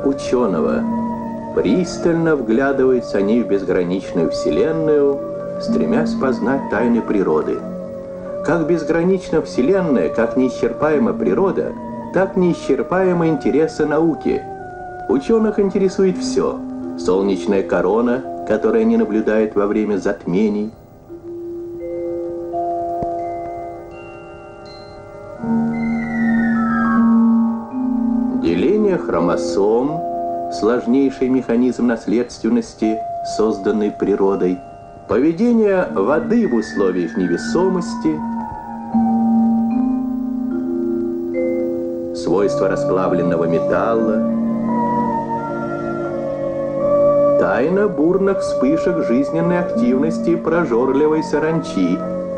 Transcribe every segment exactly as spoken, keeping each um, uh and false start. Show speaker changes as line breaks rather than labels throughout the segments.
ученого. Пристально вглядываются они в безграничную вселенную, стремясь познать тайны природы. Как безгранична вселенная, как неисчерпаема природа, так неисчерпаемы интересы науки. Ученых интересует все. Солнечная корона, которую они наблюдают во время затмений. Деление хромосом, сложнейший механизм наследственности, созданный природой. Поведение воды в условиях невесомости. Свойства расплавленного металла. Тайна бурных вспышек жизненной активности прожорливой саранчи.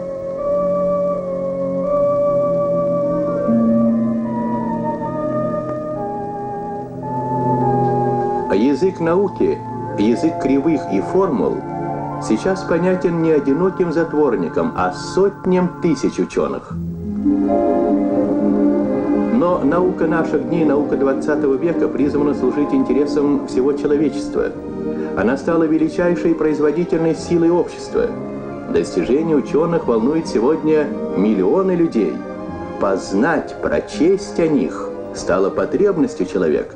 А язык науки, язык кривых и формул, сейчас понятен не одиноким затворником, а сотням тысяч ученых. Но наука наших дней, наука двадцатого века призвана служить интересам всего человечества. Она стала величайшей производительной силой общества. Достижение ученых волнует сегодня миллионы людей. Познать, прочесть о них стало потребностью человека.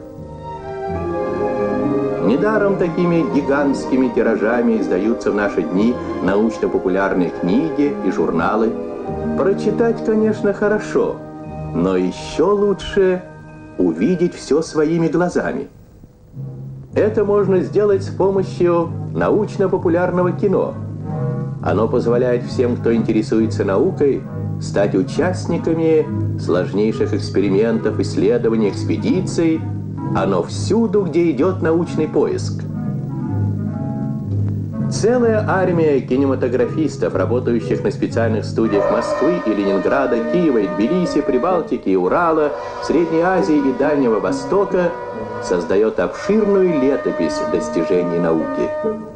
Недаром такими гигантскими тиражами издаются в наши дни научно-популярные книги и журналы. Прочитать, конечно, хорошо, но еще лучше увидеть все своими глазами. Это можно сделать с помощью научно-популярного кино. Оно позволяет всем, кто интересуется наукой, стать участниками сложнейших экспериментов, исследований, экспедиций. Оно всюду, где идет научный поиск. Целая армия кинематографистов, работающих на специальных студиях Москвы и Ленинграда, Киева и Тбилиси, Прибалтики и Урала, Средней Азии и Дальнего Востока, создает обширную летопись достижений науки.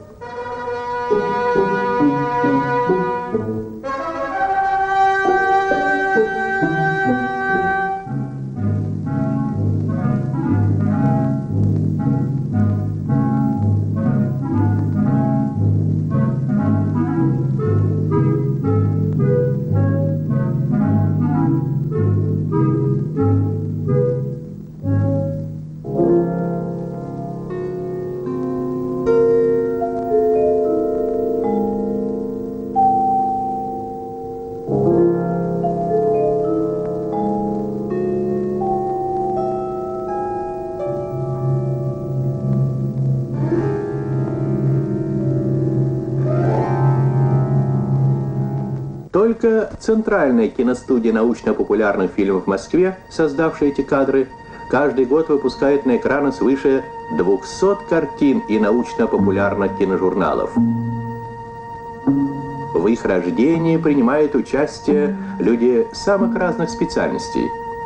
Только Центральная киностудия научно-популярных фильмов в Москве, создавшая эти кадры, каждый год выпускает на экраны свыше двухсот картин и научно-популярных киножурналов. В их рождении принимают участие люди самых разных специальностей.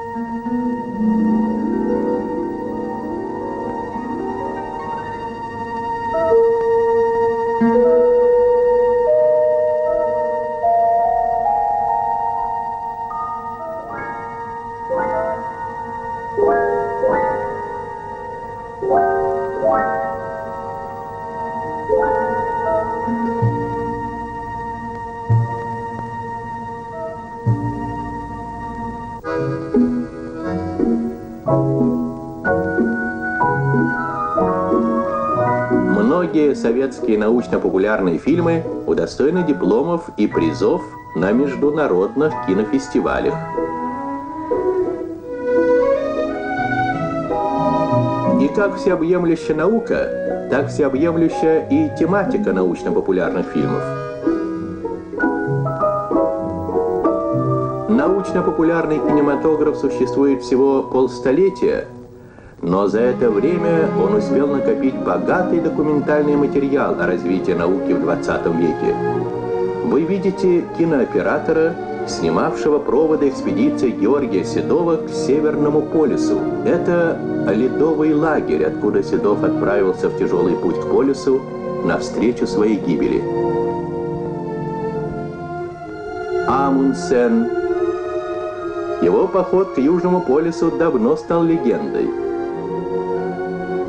Многие советские научно-популярные фильмы удостоены дипломов и призов на международных кинофестивалях. И как всеобъемлющая наука, так всеобъемлющая и тематика научно-популярных фильмов. Научно-популярный кинематограф существует всего полстолетия, но за это время он успел накопить богатый документальный материал о развитии науки в двадцатом веке. Вы видите кинооператора, снимавшего проводы экспедиции Георгия Седова к Северному полюсу. Это ледовый лагерь, откуда Седов отправился в тяжелый путь к полюсу навстречу своей гибели. Амундсен. Его поход к Южному полюсу давно стал легендой.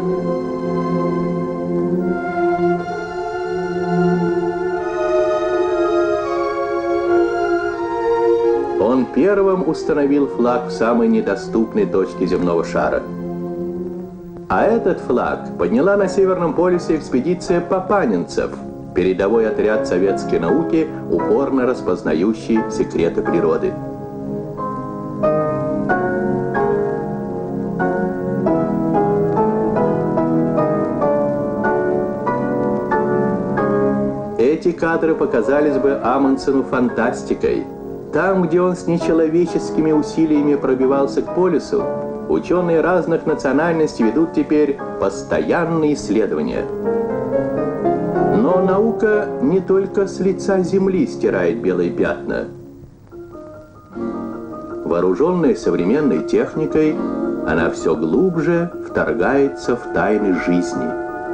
первым установил флаг в самой недоступной точке земного шара. А этот флаг подняла на Северном полюсе экспедиция папанинцев, передовой отряд советской науки, упорно распознающий секреты природы. Эти кадры показались бы Амундсену фантастикой. Там, где он с нечеловеческими усилиями пробивался к полюсу, ученые разных национальностей ведут теперь постоянные исследования. Но наука не только с лица Земли стирает белые пятна. Вооруженная современной техникой, она все глубже вторгается в тайны жизни.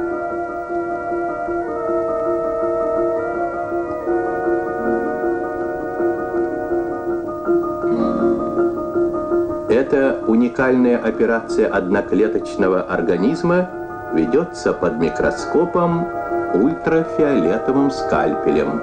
Эта уникальная операция одноклеточного организма ведется под микроскопом ультрафиолетовым скальпелем.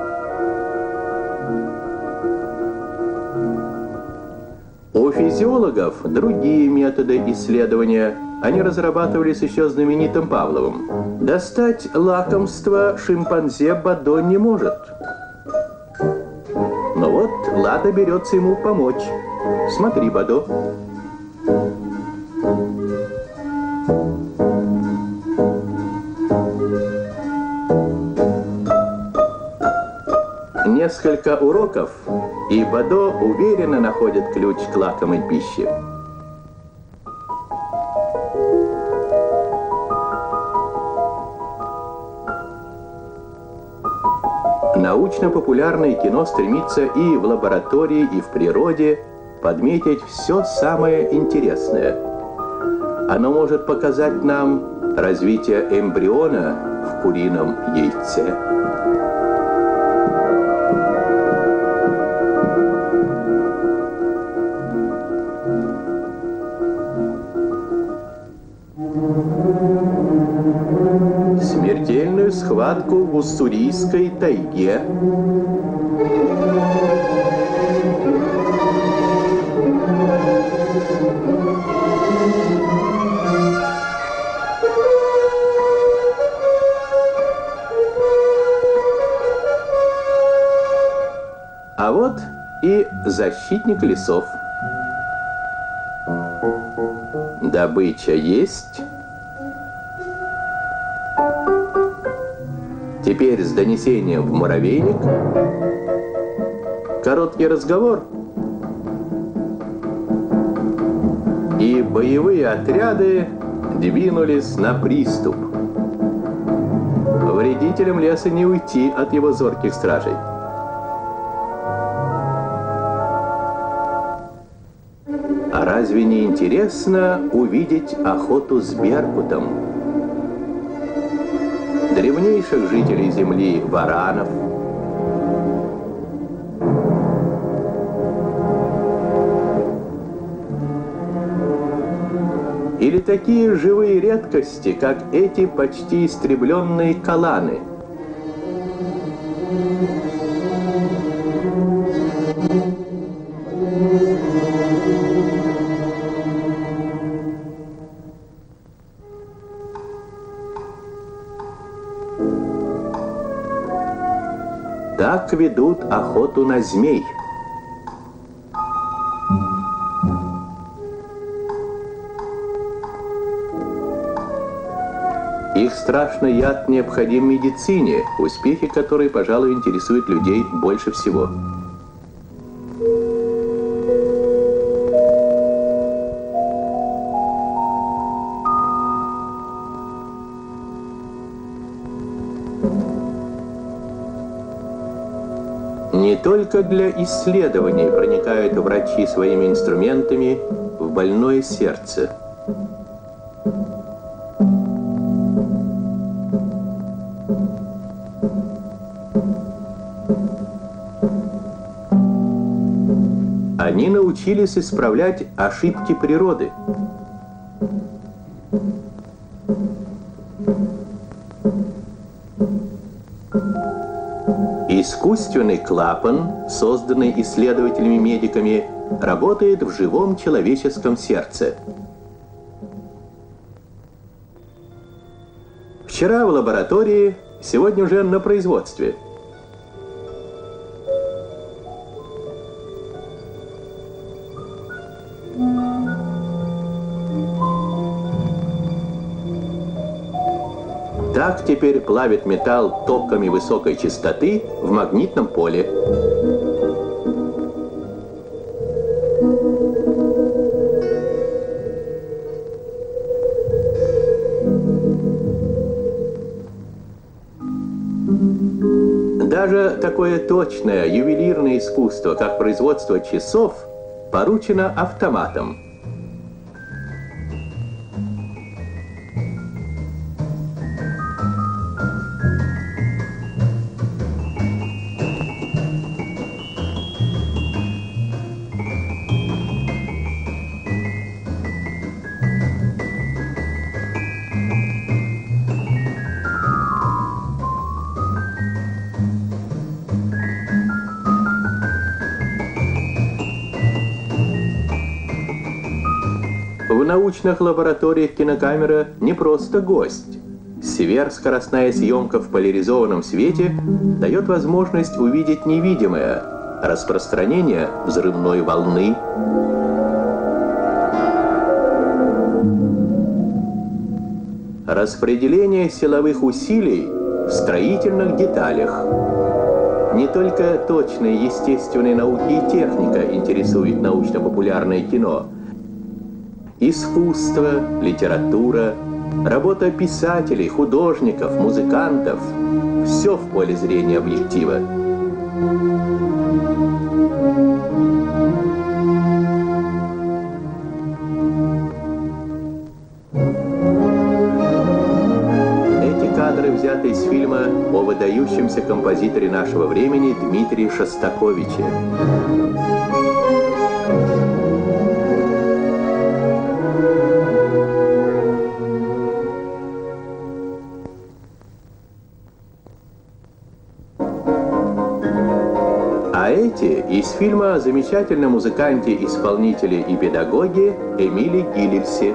У физиологов другие методы исследования. Они разрабатывались еще знаменитым Павловым. Достать лакомство шимпанзе Бадо не может. Но вот Лада берется ему помочь. Смотри, Бадо. Несколько уроков, и Бадо уверенно находит ключ к лакомой пище. Научно-популярное кино стремится и в лаборатории, и в природе подметить все самое интересное. Оно может показать нам развитие эмбриона в курином яйце. Смертельную схватку в Уссурийской тайге. А вот и защитник лесов. Добыча есть. Теперь с донесением в муравейник. Короткий разговор. И боевые отряды двинулись на приступ. Вредителям леса не уйти от его зорких стражей. А разве не интересно увидеть охоту с беркутом? Древнейших жителей Земли варанов, или такие живые редкости, как эти почти истребленные каланы. Так ведут охоту на змей. Их страшный яд необходим медицине, успехи которой, пожалуй, интересуют людей больше всего. Не только для исследований проникают врачи своими инструментами в больное сердце. Они научились исправлять ошибки природы. Искусственный клапан, созданный исследователями-медиками, работает в живом человеческом сердце. Вчера в лаборатории, сегодня уже на производстве. Так теперь плавит металл токами высокой частоты в магнитном поле. Даже такое точное ювелирное искусство, как производство часов, поручено автоматам. В научных лабораториях кинокамера не просто гость. Сверхскоростная съемка в поляризованном свете дает возможность увидеть невидимое – распространение взрывной волны, распределение силовых усилий в строительных деталях. Не только точные естественные науки и техника интересует научно-популярное кино. Искусство, литература, работа писателей, художников, музыкантов – все в поле зрения объектива. Эти кадры взяты из фильма о выдающемся композиторе нашего времени Дмитрии Шостаковиче. А эти из фильма о замечательном музыканте, исполнителе и педагоге Эмиле Гиллельсе.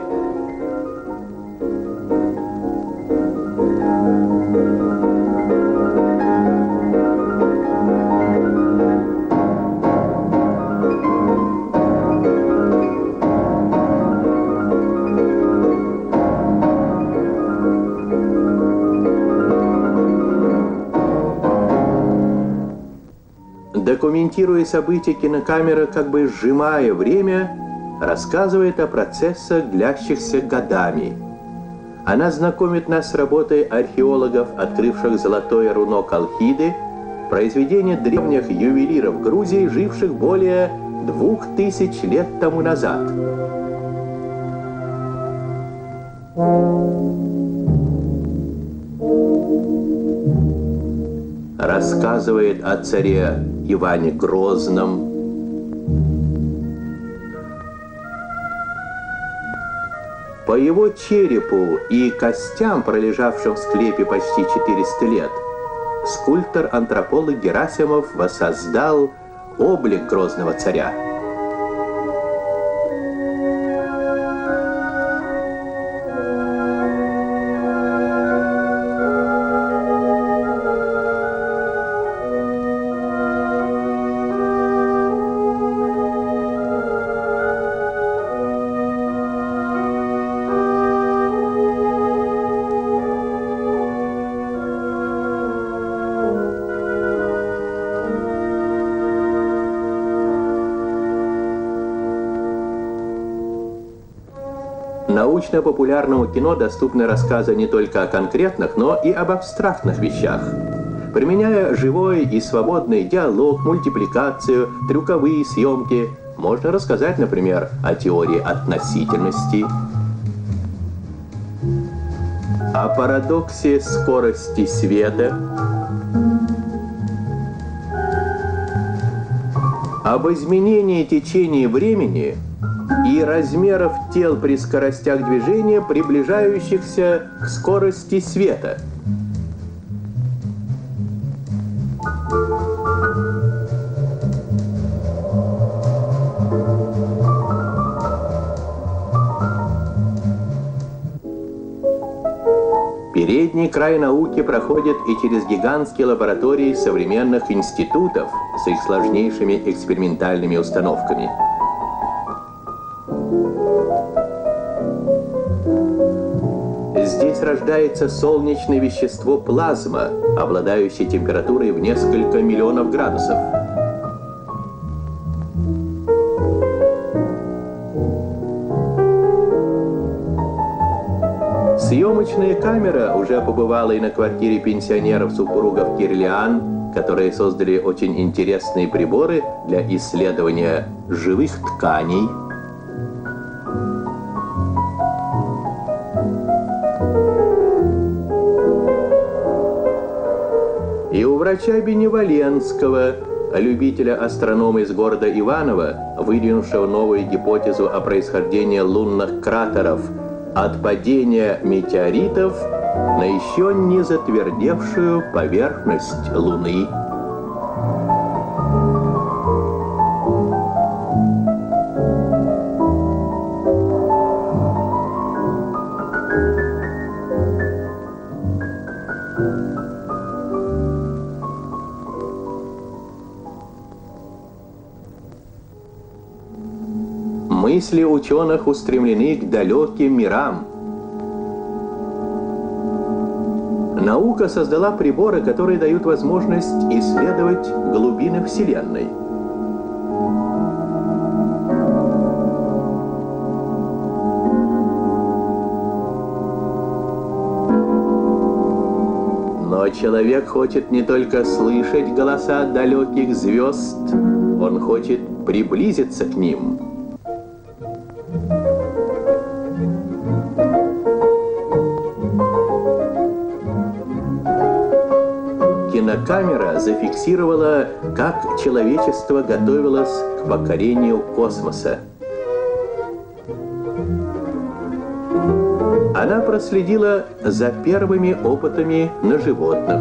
Документируя события, кинокамера, как бы сжимая время, рассказывает о процессах, длящихся годами. Она знакомит нас с работой археологов, открывших золотое руно Колхиды, произведение древних ювелиров Грузии, живших более двух тысяч лет тому назад. Рассказывает о царе Иване Грозном, по его черепу и костям, пролежавшим в склепе почти четыреста лет, скульптор-антрополог Герасимов воссоздал облик грозного царя. Научно-популярному кино доступны рассказы не только о конкретных, но и об абстрактных вещах. Применяя живой и свободный диалог, мультипликацию, трюковые съемки, можно рассказать, например, о теории относительности, о парадоксе скорости света, об изменении течения времени и размеров тел при скоростях движения, приближающихся к скорости света. Дальний край науки проходит и через гигантские лаборатории современных институтов с их сложнейшими экспериментальными установками. Здесь рождается солнечное вещество плазма, обладающее температурой в несколько миллионов градусов. Съемочная камера уже побывала и на квартире пенсионеров супругов Кирлиан, которые создали очень интересные приборы для исследования живых тканей. И у врача Беневоленского, любителя астронома из города Иваново, выдвинувшего новую гипотезу о происхождении лунных кратеров от падения метеоритов на еще не затвердевшую поверхность Луны. Мысли ученых устремлены к далеким мирам. Наука создала приборы, которые дают возможность исследовать глубины Вселенной. Но человек хочет не только слышать голоса далеких звезд, он хочет приблизиться к ним. Кинокамера зафиксировала, как человечество готовилось к покорению космоса. Она проследила за первыми опытами на животных.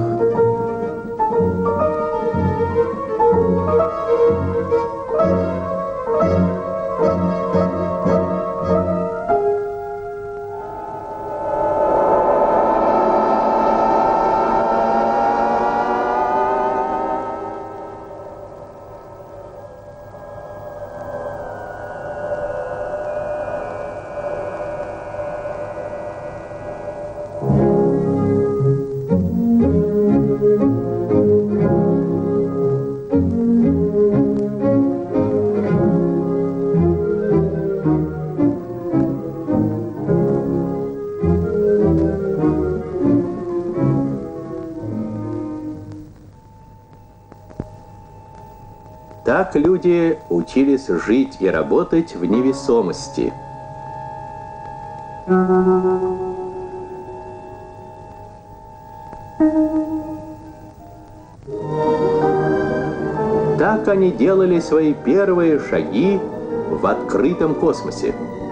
Так люди учились жить и работать в невесомости. Так они делали свои первые шаги в открытом космосе.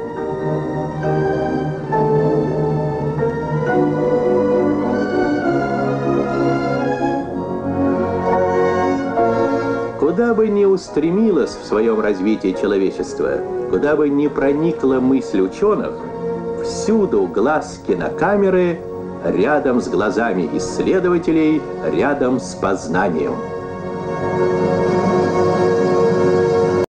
Куда бы ни устремилось в своем развитии человечество, куда бы ни проникла мысль ученых, всюду глаз кинокамеры рядом с глазами исследователей, рядом с познанием.